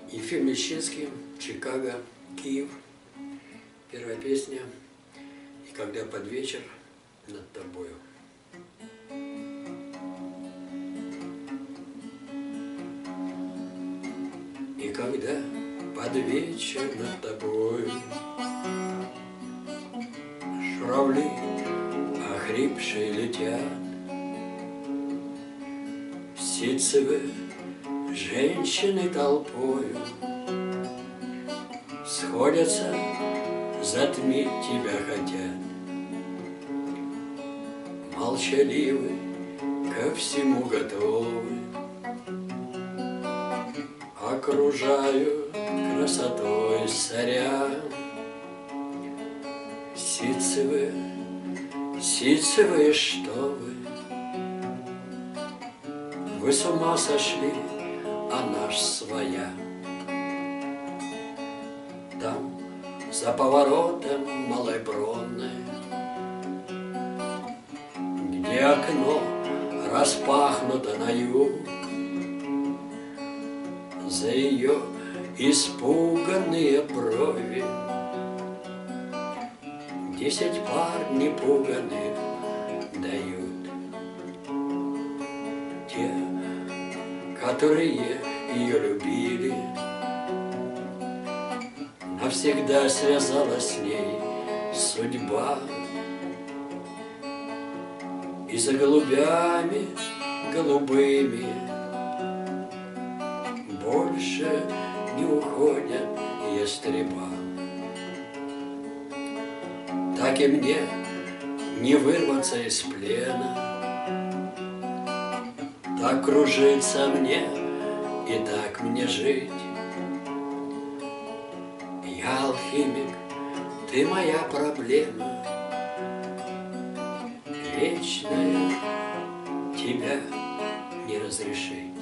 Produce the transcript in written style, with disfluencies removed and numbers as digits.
Ефим Лещинский, Чикаго, Киев. Первая песня. И когда под вечер над тобою. И когда под вечер над тобою журавли охрипшие летят, ситцевы женщины толпою сходятся, затмить тебя хотят. Молчаливы, ко всему готовы, окружают красотой соря. Ситцевы, ситцевые, что вы с ума сошли, а наш своя. Там, за поворотом Малой Бронной, где окно распахнуто на юг, за ее испуганные брови 10 пар непуганых дают. Те, которые ее любили, навсегда связала с ней судьба. И за голубями голубыми больше не уходят ястреба. Так и мне не вырваться из плена, так кружиться мне и так мне жить. Я алхимик, ты моя проблема, вечная, тебя не разрешить.